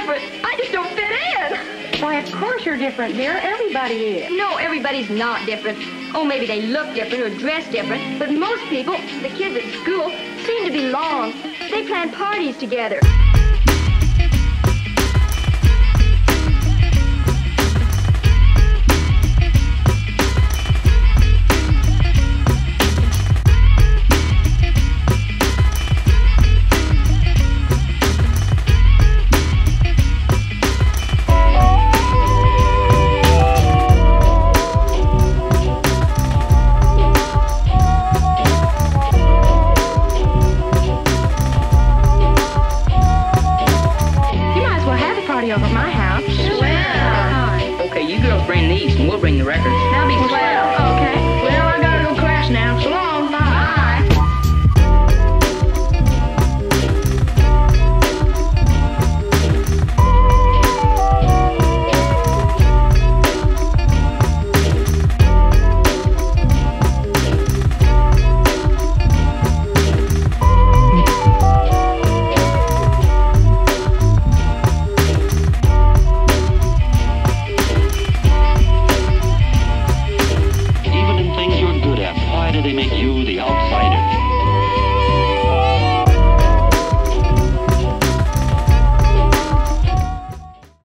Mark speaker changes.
Speaker 1: different. I just don't fit in.
Speaker 2: Why, of course you're different, dear. Everybody is.
Speaker 1: No, everybody's not different. Oh, maybe they look different or dress different, but most people, the kids at school, seem to belong. They plan parties together.